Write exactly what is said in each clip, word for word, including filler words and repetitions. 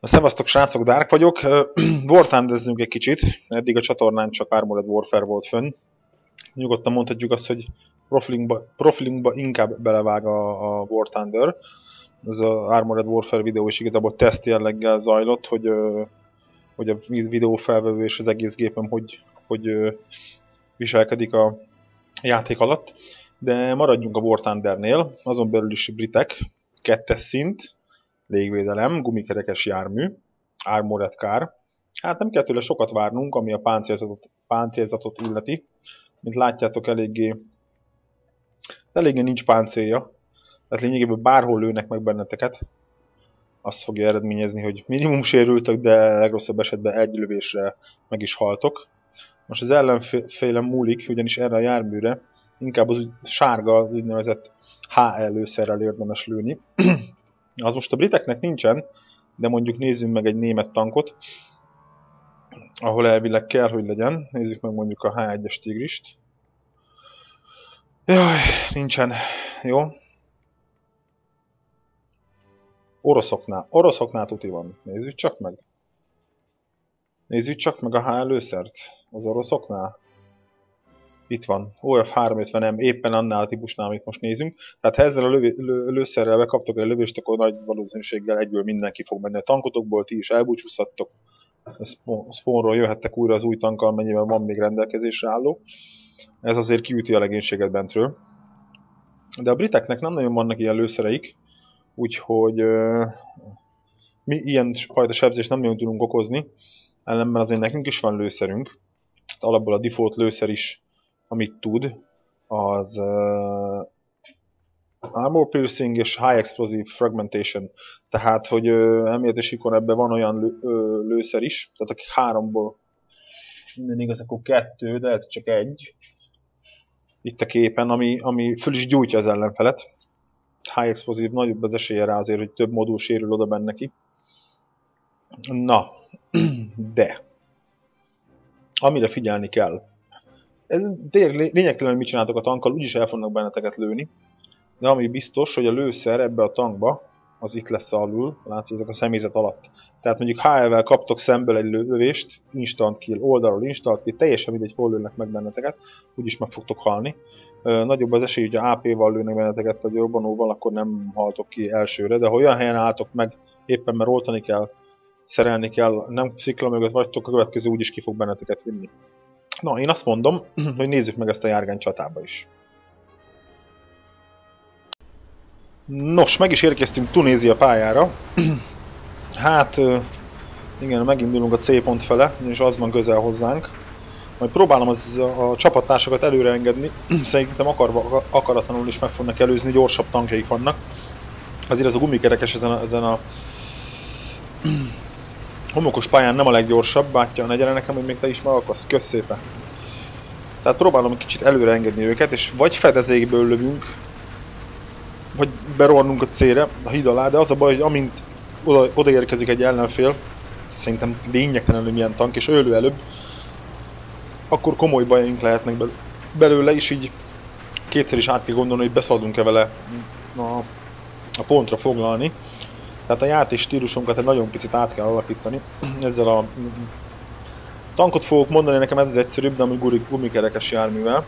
Szevasztok srácok, Dark vagyok. Warthandezzünk egy kicsit. Eddig a csatornán csak Armored Warfare volt fönn. Nyugodtan mondhatjuk azt, hogy profilingba, profilingba inkább belevág a, a War Thunder. Ez az Armored Warfare videó is igazából teszt jelleggel zajlott, hogy, hogy a videófelvevő és az egész gépem hogy, hogy viselkedik a játék alatt. De maradjunk a War Thundernél, azon belül is britek, kettes szint, légvédelem, gumikerekes jármű, Armored Car. Hát nem kell tőle sokat várnunk, ami a páncélzatot, páncélzatot illeti. Mint látjátok, eléggé, eléggé nincs páncélja. Tehát lényegében bárhol lőnek meg benneteket. Azt fogja eredményezni, hogy minimum sérültök, de legrosszabb esetben egy lövésre meg is haltok. Most az ellenfélem múlik, ugyanis erre a járműre inkább az sárga, az úgynevezett há el lőszerrel érdemes lőni. Az most a briteknek nincsen, de mondjuk nézzünk meg egy német tankot, ahol elvileg kell, hogy legyen. Nézzük meg mondjuk a há egyes Tigrist. Jaj, nincsen. Jó. Oroszoknál. Oroszoknál tuti van. Nézzük csak meg. Nézzük csak meg a há el lőszert. Az oroszoknál. Itt van. o ef háromszázötven em, éppen annál a típusnál, amit most nézünk. Tehát ha ezzel a lövő, lő, lőszerrel bekaptok egy lövést, akkor nagy valószínűséggel egyből mindenki fog menni a tankotokból, ti is elbúcsúzhattok. A spawnról jöhettek újra az új tankkal, mennyiben van még rendelkezésre álló. Ez azért kiüti a legénységet bentről. De a briteknek nem nagyon vannak ilyen lőszereik, úgyhogy uh, mi ilyen fajta sebzést nem nagyon tudunk okozni, ellenben azért nekünk is van lőszerünk. Alapból a default lőszer is, amit tud, az uh, Armor Piercing és High Explosive Fragmentation. Tehát, hogy uh, elméletésikor ebben van olyan lő, uh, lőszer is, tehát akik háromból minden igaz, akkor kettő, de lehet csak egy. Itt a képen, ami, ami föl is gyújtja az ellenfelet. High Explosive nagyobb az esélye rá azért, hogy több modul sérül oda benne ki. Na, de amire figyelni kell. Ez tényleg lényegtelen, hogy mit csináltok a tankkal, úgyis el fognak benneteket lőni. De ami biztos, hogy a lőszer ebbe a tankba, az itt lesz alul, látod, ezek a személyzet alatt. Tehát mondjuk há el-vel kaptok szemből egy lövést, instant kill, oldalról instant kill, teljesen mindegy, hol lőnek meg benneteket, úgyis meg fogtok halni. Nagyobb az esély, hogy a á pé-val lőnek benneteket, vagy robbanóval, akkor nem haltok ki elsőre, de ha olyan helyen álltok meg, éppen mert oltani kell, szerelni kell, nem szikla mögött vagytok, a következő úgyis ki fog benneteket vinni. Na, én azt mondom, hogy nézzük meg ezt a járgány csatába is. Nos, meg is érkeztünk Tunézia pályára. Hát, igen, megindulunk a C pont fele, és az van közel hozzánk. Majd próbálom az, a csapattársakat előre engedni, szerintem akarva, akaratlanul is meg fognak előzni, gyorsabb tankjaik vannak. Azért ez a gumikerekes ezen a, ezen a homokos pályán nem a leggyorsabb, bátya, ne gyere nekem, hogy még te is megakasz, kösz szépen. Tehát próbálom egy kicsit előre engedni őket, és vagy fedezékből lövünk, vagy berohannunk a célre, a híd alá, de az a baj, hogy amint oda, odaérkezik egy ellenfél, szerintem lényegtelenül milyen tank, és ölő előbb, akkor komoly bajaink lehetnek belőle, és így kétszer is át kell gondolni, hogy beszaladunk-e vele a, a pontra foglalni. Tehát a játék stílusunkat egy nagyon picit át kell alakítani. Ezzel a tankot fogok mondani, nekem ez az egyszerűbb, de ami gumikerekes járművel.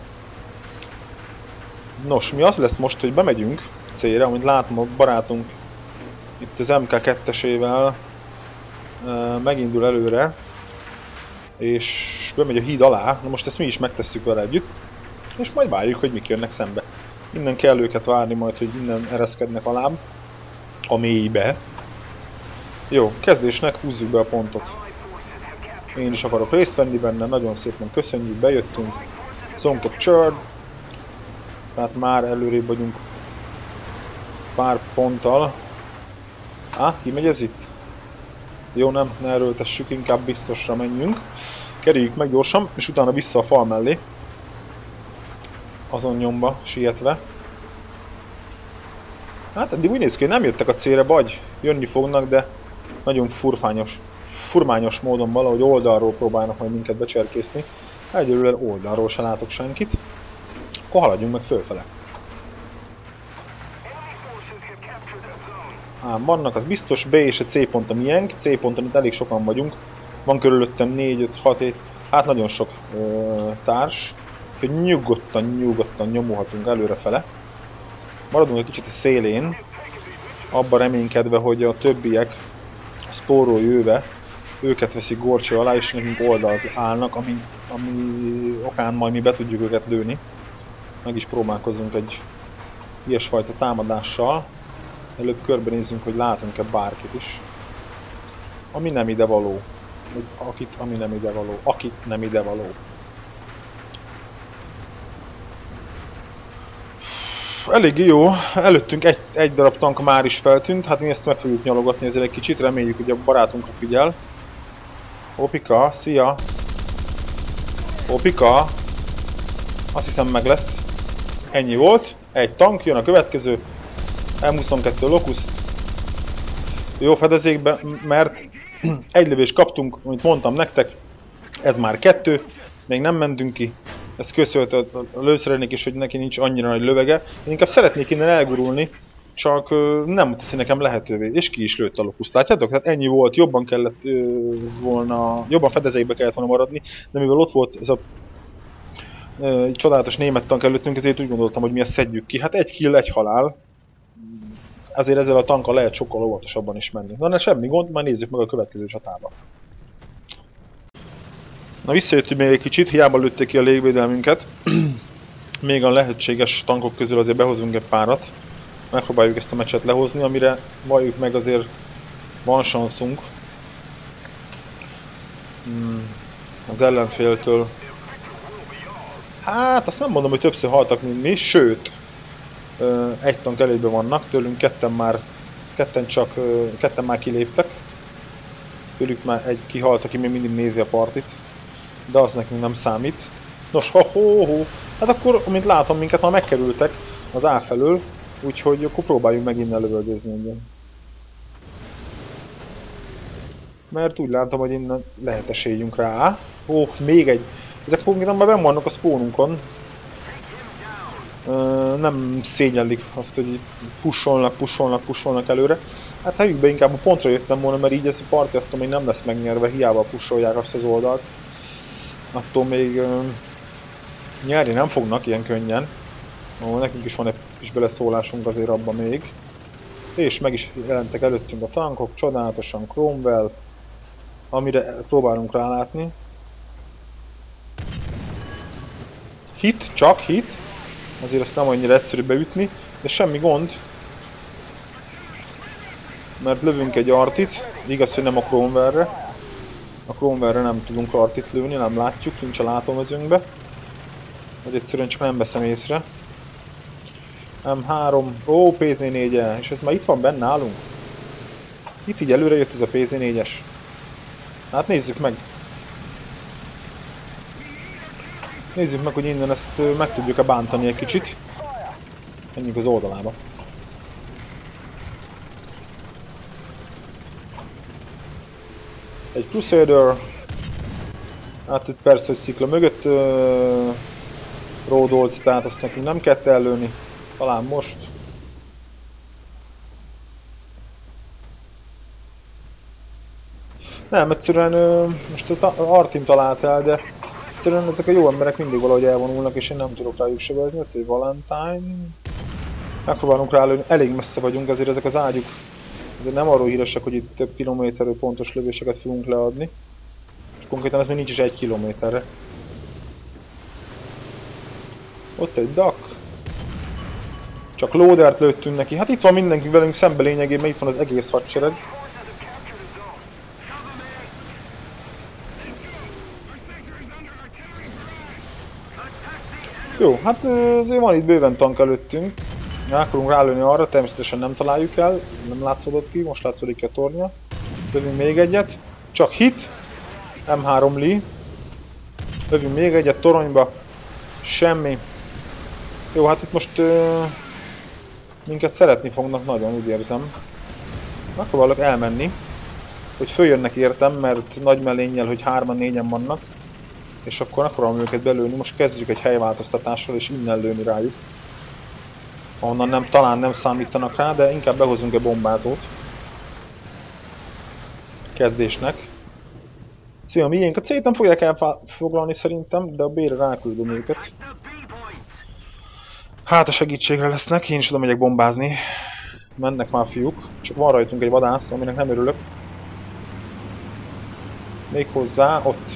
Nos, mi az lesz most, hogy bemegyünk célra, amit látom a barátunk itt az em ká kettesével e, megindul előre, és bemegy a híd alá. Na most ezt mi is megtesszük vele együtt, és majd várjuk, hogy mik jönnek szembe. Innen kell őket várni majd, hogy innen ereszkednek alább, a mélybe. Jó, kezdésnek húzzuk be a pontot. Én is akarok részt venni benne, nagyon szépen köszönjük, bejöttünk. Song captured. Tehát már előrébb vagyunk pár ponttal. Á, kimegy ez itt? Jó, nem, ne erőltessük, inkább biztosra menjünk. Kerüljük meg gyorsan, és utána vissza a fal mellé. Azon nyomba, sietve. Hát eddig úgy néz ki, hogy nem jöttek a célra, vagy jönni fognak, de nagyon furfányos, furmányos módon valahogy oldalról próbálnak majd minket becserkészni. Egyelőre oldalról se látok senkit. Akkor haladjunk meg fölfele. Ám vannak, az biztos. B és a C pont a miénk. C ponton itt elég sokan vagyunk. Van körülöttem négy, öt, hat, hét, hát nagyon sok ö, társ. Úgyhogy nyugodtan, nyugodtan nyomulhatunk előrefele. Maradunk egy kicsit a szélén. Abban reménykedve, hogy a többiek spórolj jöve, őket veszik górcső alá, és nekünk oldalt állnak, ami, ami okán majd mi be tudjuk őket lőni. Meg is próbálkozunk egy ilyesfajta támadással. Előbb körbenézzünk, hogy látunk-e bárkit is. Ami nem idevaló. Akit, ami nem idevaló. Aki nem idevaló. Elég jó. Előttünk egy, egy darab tank már is feltűnt. Hát mi ezt meg fogjuk nyalogatni ezzel egy kicsit. Reméljük, hogy a barátunkra figyel. Opika, szia! Opika! Azt hiszem meg lesz. Ennyi volt. Egy tank, jön a következő. M huszonkettő Locust. Jó fedezékbe, mert egy lövést kaptunk, amit mondtam nektek. Ez már kettő. Még nem mentünk ki. Ez köszönhető a lőszerelnék is, hogy neki nincs annyira nagy lövege. Én inkább szeretnék innen elgurulni, csak nem teszi nekem lehetővé. És ki is lőtt a Locust. Látjátok? Tehát ennyi volt, jobban kellett volna, jobban fedezékbe kellett volna maradni, de mivel ott volt ez a e, csodálatos német tank előttünk, ezért úgy gondoltam, hogy mi ezt szedjük ki. Hát egy kill, egy halál. Azért ezzel a tankkal lehet sokkal óvatosabban is menni. Na, ne semmi gond, majd nézzük meg a következő csatába. Na, visszajöttünk még egy kicsit, hiába lőtték ki a légvédelmünket. Még a lehetséges tankok közül azért behozunk egy párat. Megpróbáljuk ezt a meccset lehozni, amire valljuk meg azért van sanszunk. Hmm, az ellenféltől. Hát azt nem mondom, hogy többször haltak, mint mi, sőt. Egy tank előbb vannak, tőlünk ketten már, ketten csak, ketten már kiléptek. Tőlük már egy kihalt, aki még mindig nézi a partit. De az nekünk nem számít. Nos, ho, ho, ho. Hát akkor, amint látom, minket már megkerültek az A felől, úgyhogy akkor próbáljunk meg innen lövöldözni engem. Mert úgy látom, hogy innen lehet esélyünk rá. Ó, oh, még egy. Ezek konkrétan már benn vannak a spawnunkon. Uh, nem szégyellik azt, hogy itt pusolnak, pusolnak, pusolnak előre. Hát helyük be inkább a pontra jöttem volna, mert így ez a parti attól még nem lesz megnyerve, hiába pusolják azt az oldalt. Attól még uh, nyerni nem fognak ilyen könnyen. Ó, nekünk is van egy kis beleszólásunk azért abban még. És meg is jelentek előttünk a tankok, csodálatosan Cromwell, amire próbálunk rálátni. Hit, csak hit. Azért azt nem annyira egyszerű beütni, de semmi gond. Mert lövünk egy artit, igaz, hogy nem a Cromwellre. A Cromwellre nem tudunk artit lőni, nem látjuk, nincs a látómezőnkbe. Vagy egyszerűen csak nem veszem észre. M három, ó, P Z négy, és ez már itt van benne nálunk. Itt így előre jött ez a P Z négyes. Hát nézzük meg. Nézzük meg, hogy innen ezt meg tudjuk-e bántani egy kicsit. Menjünk az oldalába. Egy Crusader. Hát itt persze, hogy szikla mögött uh, ródolt, tehát azt nekünk nem kellett ellőni. Talán most. Nem, egyszerűen uh, most az Artim talált el, de egyszerűen ezek a jó emberek mindig valahogy elvonulnak, és én nem tudok rájuk sebelni. Ott egy Valentine. Megpróbálunk rálőni, elég messze vagyunk, azért ezek az ágyuk de nem arról híresek, hogy itt több kilométerről pontos lövéseket fogunk leadni. És konkrétan ez még nincs is egy kilométerre. Ott egy dak. Csak loadert lőttünk neki. Hát itt van mindenki velünk szembe lényegében, itt van az egész hadsereg. Jó, hát azért van itt bőven tank előttünk. El akarunk rálőni arra, természetesen nem találjuk el, nem látszódott ki, most látszódik ki a tornya. Lövünk még egyet, csak hit, M három Lee. Lövünk még egyet toronyba, semmi. Jó, hát itt most uh, minket szeretni fognak nagyon, úgy érzem. Megpróbálok elmenni, hogy följönnek értem, mert nagy mellénnyel, hogy hárman, négyen vannak. És akkor megpróbálom őket belőni, most kezdjük egy helyváltoztatással és innen lőni rájuk. ahonnan nem, talán nem számítanak rá, de inkább behozunk egy bombázót. Kezdésnek. Szia, miénk a C-t nem fogják elfoglalni szerintem, de a B-re ráküldöm őket. Hát a segítségre lesznek, én is oda megyek bombázni. Mennek már fiúk, csak van rajtunk egy vadász, aminek nem örülök. Méghozzá ott.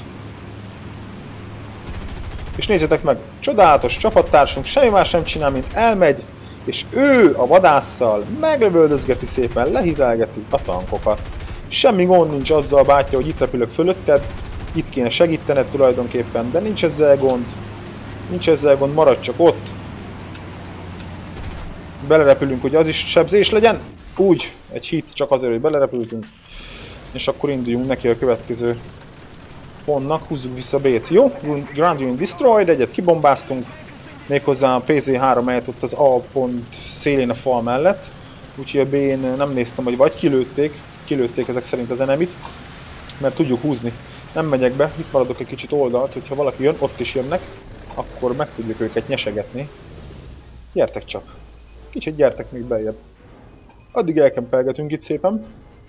És nézzétek meg, csodálatos csapattársunk semmi más nem csinál, mint elmegy, és ő a vadásszal meglövöldözgeti szépen, lehitelgeti a tankokat. Semmi gond nincs azzal, bátya, hogy itt repülök fölötted, itt kéne segítened tulajdonképpen, de nincs ezzel gond. Nincs ezzel gond, maradj csak ott. Belerepülünk, hogy az is sebzés legyen. Úgy, egy hit csak azért, hogy belerepültünk. És akkor induljunk neki a következő pontnak, húzzuk vissza B-t. Jó, Ground Unit Destroyed, egyet kibombáztunk. Méghozzá a P Z három helyett ott az A pont szélén a fal mellett. Úgyhogy a B-n nem néztem, hogy vagy kilőtték, kilőtték ezek szerint az enemit, mert tudjuk húzni. Nem megyek be, itt maradok egy kicsit oldalt, hogyha valaki jön, ott is jönnek, akkor meg tudjuk őket nyesegetni. Gyertek csak. Kicsit gyertek még beljebb. Addig elkempelgetünk itt szépen.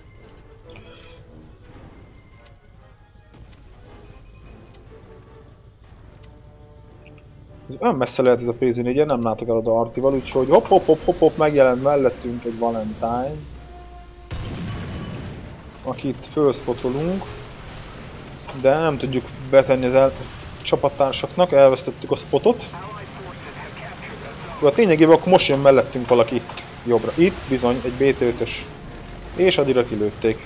Ez olyan messze lehet ez a P Z négy, nem látok el oda Artival, úgyhogy hopp hopp hopp hopp hopp megjelent mellettünk egy Valentine. Akit fölspotolunk. De nem tudjuk betenni az el csapattársaknak, elvesztettük a spotot. A lényegében akkor most jön mellettünk valaki itt, jobbra. Itt bizony egy B T ötös. És addigra kilőtték.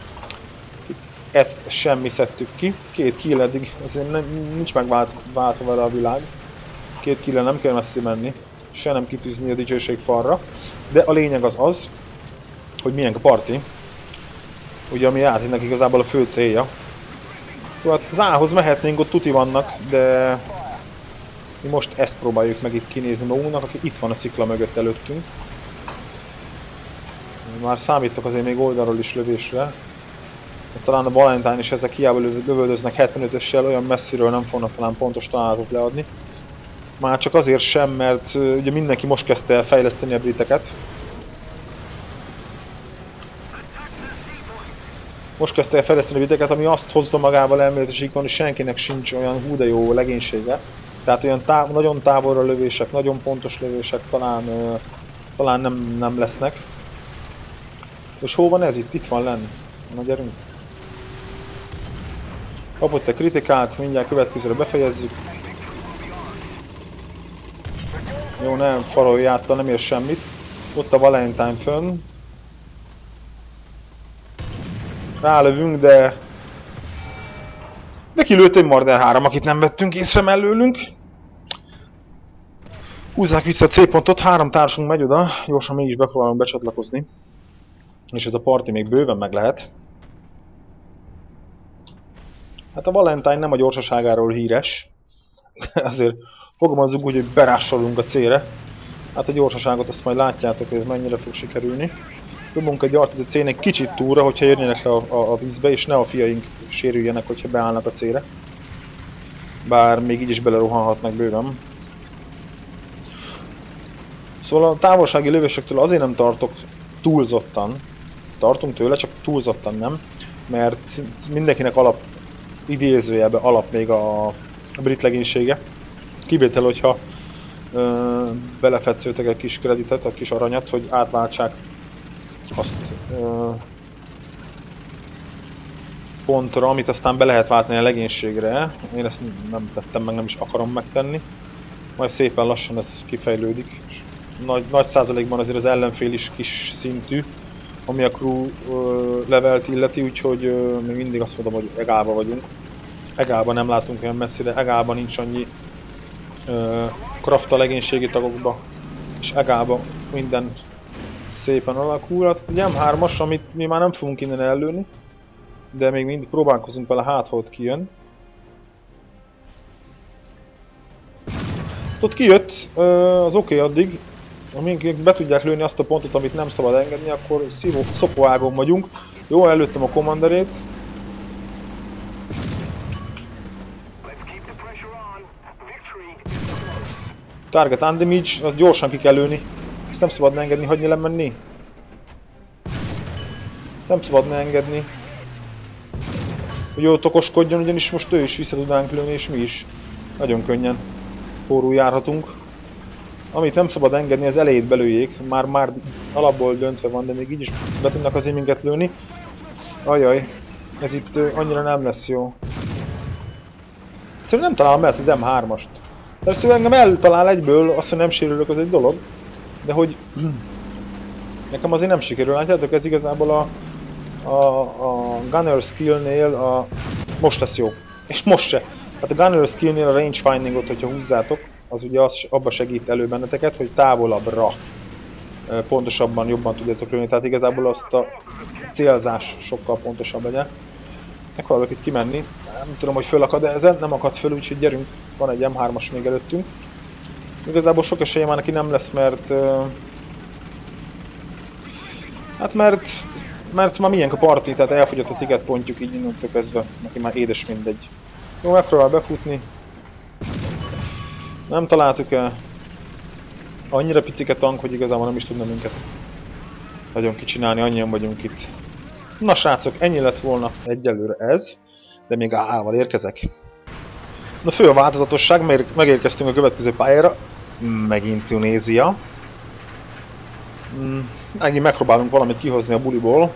Ezt semmi szedtük ki. Két kill eddig, azért nem, nincs megváltva vele a világ. Két kill nem kell messzi menni. Se nem kitűzni a dicsőség falra. De a lényeg az az, hogy milyen a parti. Ugye ami játéknak igazából a fő célja. Hát az A-hoz mehetnénk, ott tuti vannak, de mi most ezt próbáljuk meg itt kinézni magunknak, aki itt van a szikla mögött előttünk. Már számítok azért még oldalról is lövésre. Talán a Valentine is ezek hiába lövöldöznek hetvenötössel, olyan messziről nem fognak talán pontos találatot leadni. Már csak azért sem, mert ugye mindenki most kezdte el fejleszteni a briteket. Most kezdte el fejleszteni a briteket, ami azt hozza magával elméletesíkon, hogy senkinek sincs olyan hú de jó legénysége. Tehát olyan táv, nagyon távolra lövések, nagyon pontos lövések talán, uh, talán nem, nem lesznek. És hol van ez itt? Itt van lenn. Na gyerünk. Kapott egy kritikát, mindjárt következőre befejezzük. Jó, nem farolj áttal, nem ér semmit. Ott a Valentine fönn. Rálövünk, de... De kilőtt egy Marder három, akit nem vettünk észre mellőlünk. Húzzák vissza a C pontot, három társunk megy oda, gyorsan mégis bepróbálunk becsatlakozni. És ez a parti még bőven meg lehet. Hát a Valentine nem a gyorsaságáról híres. Azért fogalmazzuk úgy, hogy berássolunk a C-re. Hát a gyorsaságot azt majd látjátok, hogy ez mennyire fog sikerülni. Dobunk egy artot a C-nek kicsit túlra, hogyha jönnének a, a, a vízbe, és ne a fiaink sérüljenek, hogyha beállnak a C-re. Bár még így is belerohanhatnak bőven. Szóval a távolsági lövésektől azért nem tartok túlzottan. Tartunk tőle, csak túlzottan nem. Mert mindenkinek alap, idézőjelben alap még a, a brit legénysége. Kivétel, hogyha ö, belefetszöltek egy kis kreditet, egy kis aranyat, hogy átváltsák azt ö, pontra, amit aztán be lehet váltani a legénységre. Én ezt nem tettem meg, nem is akarom megtenni. Majd szépen lassan ez kifejlődik. Nagy, nagy százalékban azért az ellenfél is kis szintű, ami a crew ö, levelt illeti, úgyhogy ö, még mindig azt mondom, hogy egálba vagyunk. Egálban nem látunk olyan messzire, egálban nincs annyi ö, kraft a legénységi tagokba, és egálban minden szépen alakul. Hát egy M hármas, amit mi már nem fogunk innen ellőni, de még mindig próbálkozunk vele, hát ha ott kijön. Ott kijött, az oké okay addig, amíg be tudják lőni azt a pontot, amit nem szabad engedni, akkor szívó, szopóágon vagyunk. Jó, előttem a commanderét. Target undamage, azt gyorsan ki kell lőni. Ezt nem szabadna engedni, hagyni lemenni. Ezt nem szabadna engedni. Hogy ott okoskodjon, ugyanis most ő is vissza tudnánk lőni, és mi is. Nagyon könnyen forró járhatunk. Amit nem szabad engedni, az elejét belőjék. Már, már alapból döntve van, de még így is be tudnak azért minket lőni. Ajaj, ez itt annyira nem lesz jó. Szerintem nem találom ezt az em hármast. Persze engem eltalál egyből, azt, hogy nem sérülök, az egy dolog. De hogy... Nekem azért nem sikerül, látjátok, ez igazából a... A, a Gunner Skill-nél a... Most lesz jó. És most se. Hát a Gunner Skill-nél a Range Findingot, hogyha húzzátok, az ugye az, abba segít elő benneteket, hogy távolabbra pontosabban, jobban tudjátok lőni. Tehát igazából azt a célzás sokkal pontosabb legyen. Megpróbálok itt kimenni. Nem tudom, hogy fölakad, de ezen nem akad föl, úgyhogy gyerünk. Van egy em hármas még előttünk. Igazából sok esélye már neki nem lesz, mert... Hát mert... Mert már milyen a parti, tehát elfogyott a ticket pontjuk így innentől kezdve. Neki már édes mindegy. Jó, megpróbál befutni. Nem találtuk el. Annyira picike tank, hogy igazából nem is tudna minket nagyon kicsinálni, annyian vagyunk itt. Na srácok, ennyi lett volna egyelőre ez, de még á á-val érkezek. Na fő a változatosság, megérkeztünk a következő pályára. Megint Tunézia. Megint megpróbálunk valamit kihozni a buliból.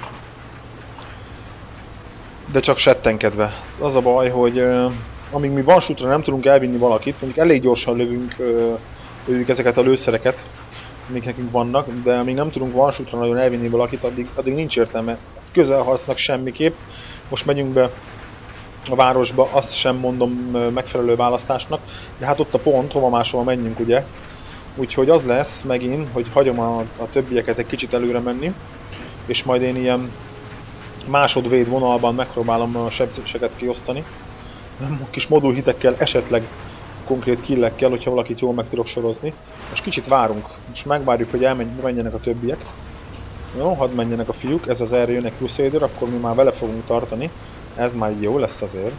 De csak settenkedve. Az a baj, hogy uh, amíg mi vansútra nem tudunk elvinni valakit, mondjuk elég gyorsan lövünk, uh, lövünk ezeket a lőszereket, amik nekünk vannak, de amíg nem tudunk vansútra nagyon elvinni valakit, addig, addig nincs értelme. Közelharcnak semmiképp. Most megyünk be a városba, azt sem mondom uh, megfelelő választásnak, de hát ott a pont, hova máshova menjünk, ugye? Úgyhogy az lesz megint, hogy hagyom a, a többieket egy kicsit előre menni, és majd én ilyen másodvéd vonalban megpróbálom a sebzéseket kiosztani. Kis modulhitekkel, esetleg konkrét killekkel, hogyha valakit jól meg tudok sorozni. Most kicsit várunk. Most megvárjuk, hogy elmenjenek a többiek. Jó, hadd menjenek a fiúk. Ez az erre jön egy Crusader, akkor mi már vele fogunk tartani. Ez már jó lesz azért.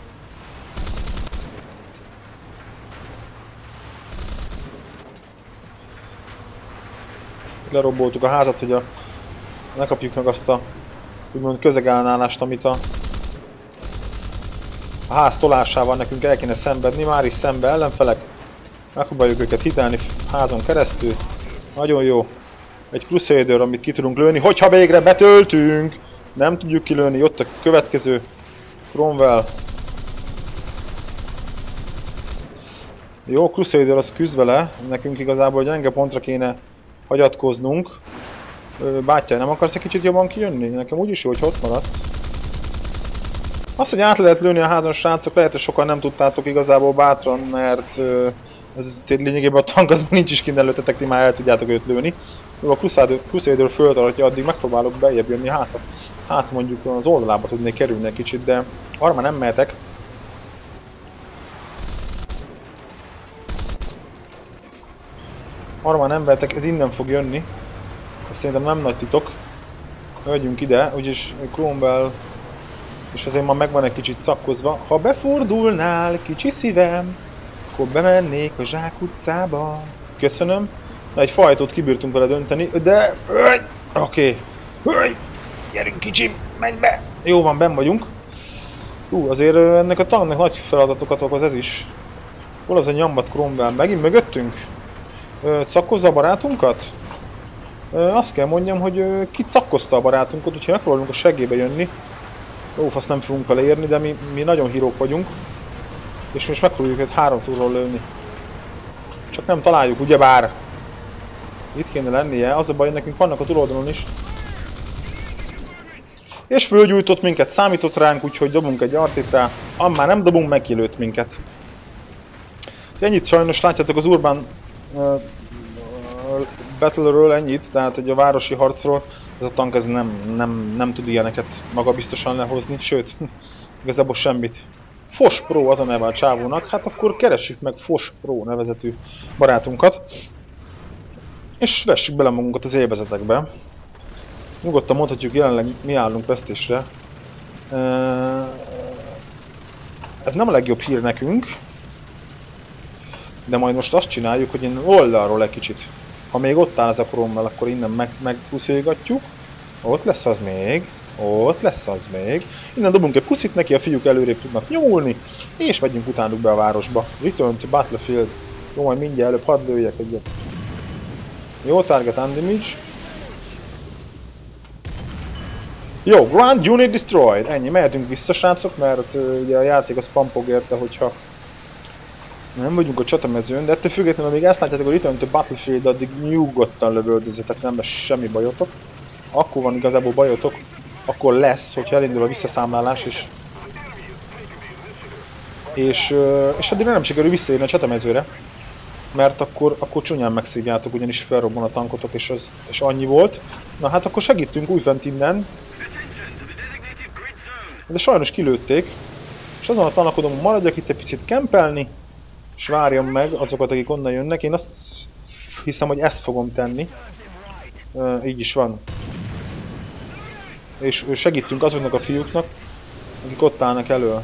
Lerobboltuk a házat, hogy a... ne kapjuk meg azt a úgymond közegellenállást, amit a... a ház tolásával nekünk el kéne szenvedni, már is szembe ellenfelek. Megpróbáljuk őket hitelni házon keresztül. Nagyon jó. Egy Crusader, amit ki tudunk lőni, hogyha végre betöltünk! Nem tudjuk kilőni, ott a következő Cromwell. Jó, Crusader az küzd vele, nekünk igazából gyenge pontra kéne hagyatkoznunk. Bátyám, nem akarsz egy kicsit jobban kijönni? Nekem úgyis jó, hogy ott maradsz. Azt, hogy át lehet lőni a házon, srácok, lehet, hogy sokan nem tudtátok igazából bátran, mert ez lényegében a tank az nincs is kint előttetek, ti már el tudjátok őt lőni. Jó, a Crusader, Crusader föltartja, addig megpróbálok beljebb jönni, hát, hát mondjuk az oldalába tudnék kerülni egy kicsit, de arra már nem mehetek. Arra már nem mehetek, ez innen fog jönni. Ez szerintem nem nagy titok. Megyünk ide, úgyis Cromwell, és azért már megvan egy kicsit szakkozva. Ha befordulnál, kicsi szívem, akkor bemennék a zsákutcába. Köszönöm. Na, egy fajtót kibírtunk vele dönteni, de... Oké. Okay. Gyerünk kicsim, menj be! Jó van, benn vagyunk. Hú, azért ennek a tanknak nagy feladatokat okoz ez is. Hol az a nyambat Cromwell? Megint mögöttünk? Cakkozza a barátunkat? Azt kell mondjam, hogy ki cakkozta a barátunkat, úgyhogy megpróbálunk a seggébe jönni. Ó, azt nem fogunk vele érni, de mi, mi nagyon hírók vagyunk. És most megpróbáljuk őket három túlról lőni. Csak nem találjuk, ugyebár. Itt kéne lennie, az a baj, nekünk vannak a túloldalon is. És fölgyújtott minket, számított ránk, úgyhogy dobunk egy artit rá. Ammár nem dobunk, megkilőtt minket. Ennyit sajnos, látjátok az Urban uh, Battle-ről ennyit, tehát hogy a városi harcról ez a tank ez nem, nem, nem tud ilyeneket magabiztosan lehozni, sőt, igazából semmit. Fos Pro az a neve a csávónak, hát akkor keressük meg Fos Pro nevezetű barátunkat, és vessük bele magunkat az élvezetekbe. Nyugodtan mondhatjuk, jelenleg mi állunk vesztésre. Ez nem a legjobb hír nekünk, de majd most azt csináljuk, hogy én oldalról egy kicsit Ha még ott áll ez a Cromwell, akkor innen meg, megpuszilgatjuk. Ott lesz az még. Ott lesz az még. Innen dobunk egy puszit neki, a fiúk előrébb tudnak nyomulni. És megyünk utánuk be a városba. Return to Battlefield. Jó, majd mindjárt előbb hadd lőjek egyet. Jó, target undamage. Jó, Grand Unit Destroyed. Ennyi, mehetünk vissza, srácok, mert uh, ugye a játék az pampog érte, hogyha nem vagyunk a csatamezőn, de ettől függetlenül, amíg ezt látjátok a Return to Battlefield, addig nyugodtan lövöldözzetek, nem lesz semmi bajotok. Akkor van igazából bajotok, akkor lesz, hogyha elindul a visszaszámlálás, és és, uh, és addigra nem sikerül visszaérni a csatamezőre, mert akkor, akkor csúnyán megszívjátok, ugyanis felrobban a tankotok, és, az, és annyi volt. Na hát akkor segítünk újfent innen. De sajnos kilőtték, és azon a tanakodom, hogy maradjak itt egy picit kempelni, és várjam meg azokat, akik onnan jönnek. Én azt hiszem, hogy ezt fogom tenni. Uh, így is van. És segítünk azoknak a fiúknak, akik ott állnak elő.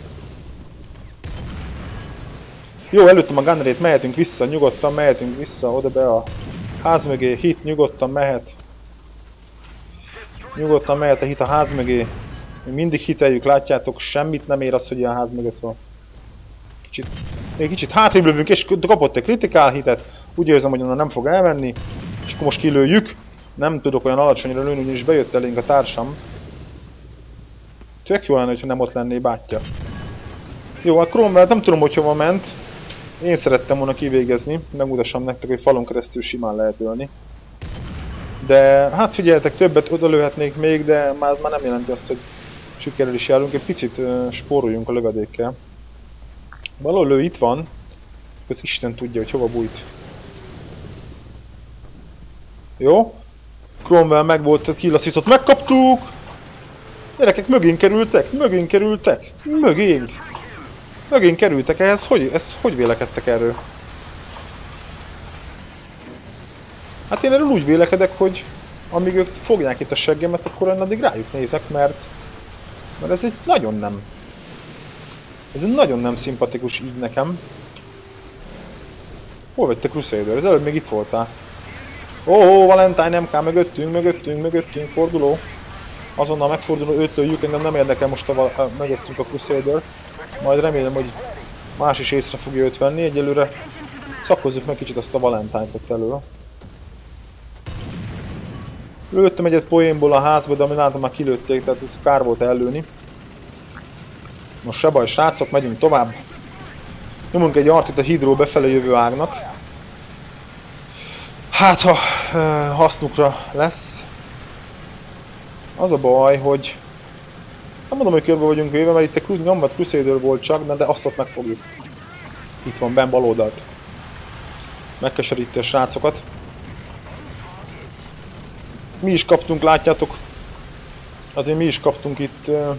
Jó, előttem a gunnerét, mehetünk vissza, nyugodtan mehetünk vissza, oda be a ház mögé, hit, nyugodtan mehet. Nyugodtan mehet a hit a ház mögé. Mi mindig hiteljük, látjátok, semmit nem ér az, hogy a ház mögött van. Kicsit, még kicsit hátrébb lövünk, és kapott egy kritikál hitet. Úgy érzem, hogy onnan nem fog elmenni. És akkor most kilőjük. Nem tudok olyan alacsonyra lőni, ugyanis bejött elénk a társam. Tök jó lenne, hogyha nem ott lenné bátyja. Jó, a Cromwell nem tudom, hogy hova ment. Én szerettem volna kivégezni, megmutassam nektek, hogy falon keresztül simán lehet ölni. De hát figyeljetek, többet odalőhetnék még, de már, már nem jelenti azt, hogy sikerrel is járunk. Egy picit uh, spóroljunk a lövedékkel. Valahol ő itt van, az Isten tudja, hogy hova bújt. Jó? Cromwell meg volt kilasszított, megkaptuk! Gyerekek, mögénk kerültek, mögénk kerültek, mögénk! Mögénk kerültek, ehhez hogy, ez, hogy vélekedtek erről? Hát én erről úgy vélekedek, hogy amíg ők fogják itt a seggemet, akkor én addig rájuk nézek, mert, mert ez egy nagyon nem... Ez egy nagyon nem szimpatikus így nekem. Hol vagy te, Crusader? Ez előbb még itt voltál. Ó, oh, Valentine em ká, mögöttünk, mögöttünk, mögöttünk, forduló. Azonnal megforduló, őt lőjük, engem nem érdekel most a, a mögöttünk a Crusader. Majd remélem, hogy más is észre fogja őt venni. Egyelőre szakkozzuk meg kicsit azt a Valentine-t ott elő. Lőttem egyet poénból a házba, de ami látom, már kilőtték, tehát ez kár volt ellőni. Most se baj, srácok, megyünk tovább. Nyomunk egy artit a hídról befelé jövő ágnak. Hát, ha uh, hasznukra lesz. Az a baj, hogy... Azt nem mondom, hogy körbe vagyunk véve, mert itt egy nyomvat Crusader volt csak, de azt ott megfogjuk. Itt van, benn bal oldalt. Megkeseríti a srácokat. Mi is kaptunk, látjátok. Azért mi is kaptunk itt... Uh,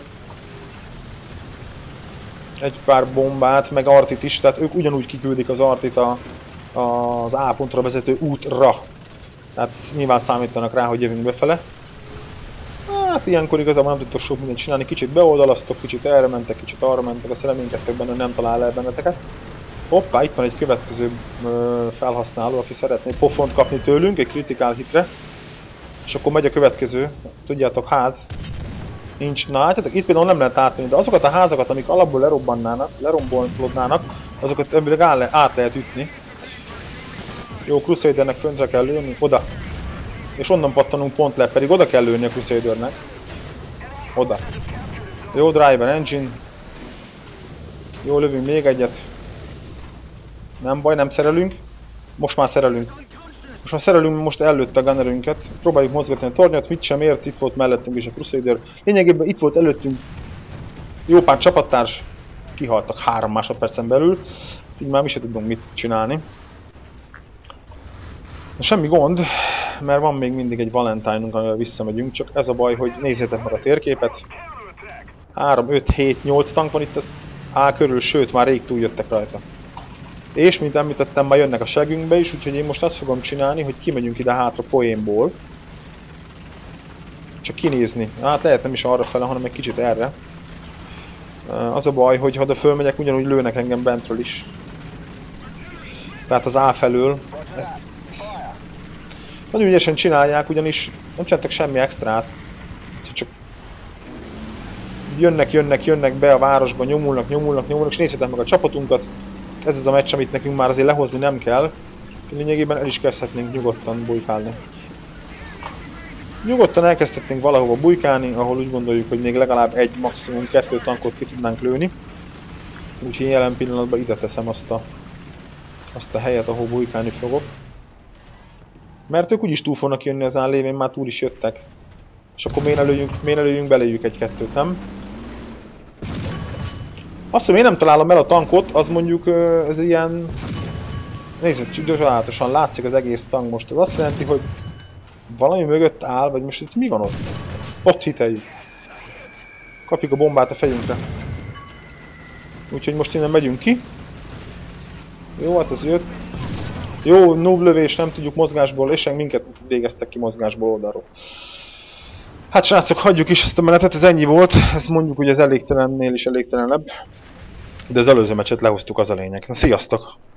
egy pár bombát, meg artit is, tehát ők ugyanúgy kiküldik az artit a, a, az A pontra vezető útra. Tehát nyilván számítanak rá, hogy jövünk befele. Hát ilyenkor igazából nem tudtok sok mindent csinálni, kicsit beoldalasztok, kicsit erre mentek, kicsit arra mentek, azt reménykedtek benne, hogy nem talál el benneteket. Hoppá, itt van egy következő ö, felhasználó, aki szeretné pofont kapni tőlünk, egy kritikál hitre. És akkor megy a következő, tudjátok, ház. Nincs, na látjátok, itt például nem lehet átvenni, de azokat a házakat, amik alapból lerobbannának, lerombolódnának, azokat ebből át lehet ütni. Jó, Crusadernek föntre kell lőni, oda. És onnan pattanunk pont le, pedig oda kell lőni a Crusadernek. Oda. Jó, driver engine. Jó, lövünk még egyet. Nem baj, nem szerelünk. Most már szerelünk. Most már szerelünk, most ellőtte a gunnerünket. Próbáljuk mozgatni a tornyot, mit sem ért, itt volt mellettünk is a Crusader. Lényegében itt volt előttünk jó pár csapattárs. Kihaltak három másodpercen belül. Így már mi se tudunk mit csinálni. De semmi gond, mert van még mindig egy Valentine-unk, amivel visszamegyünk, csak ez a baj, hogy nézzétek meg a térképet. három, öt, hét, nyolc tank van itt az A körül, sőt már rég túljöttek rajta. És mint említettem, már jönnek a segünkbe is, úgyhogy én most azt fogom csinálni, hogy kimegyünk ide hátra poénból. Csak kinézni. Hát lehet nem is arra fele, hanem egy kicsit erre. Az a baj, hogy ha oda fölmegyek, ugyanúgy lőnek engem bentről is. Tehát az A felől. Ezt Nagyon ügyesen csinálják, ugyanis nem csináltak semmi extrát. Csak jönnek, jönnek, jönnek be a városba, nyomulnak, nyomulnak, nyomulnak, és nézzétek meg a csapatunkat. Ez az a meccs, amit nekünk már azért lehozni nem kell. Lényegében el is kezdhetnénk nyugodtan bujkálni. Nyugodtan elkezdhetnénk valahova bujkálni, ahol úgy gondoljuk, hogy még legalább egy, maximum kettő tankot ki tudnánk lőni. Úgyhogy jelen pillanatban ide teszem azt a, azt a helyet, ahol bujkálni fogok. Mert ők úgyis túl fognak jönni az án lévén, már túl is jöttek. És akkor miért ne lőjünk, miért ne lőjünk beléjük egy-kettőt, nem? Azt, hogy én nem találom el a tankot, az mondjuk ez ilyen... Nézzük, csodálatosan látszik az egész tank most. Ez azt jelenti, hogy valami mögött áll, vagy most itt mi van ott? Ott hiteljük. Kapjuk a bombát a fejünkre. Úgyhogy most innen megyünk ki. Jó, hát ez jött. Jó, noob lövés, nem tudjuk mozgásból, és minket végeztek ki mozgásból oldalról. Hát srácok, hagyjuk is ezt a menetet, ez ennyi volt. Ezt mondjuk, hogy az elégtelennél is elégtelenebb. De az előző meccset lehoztuk, az a lényeg. Na, sziasztok!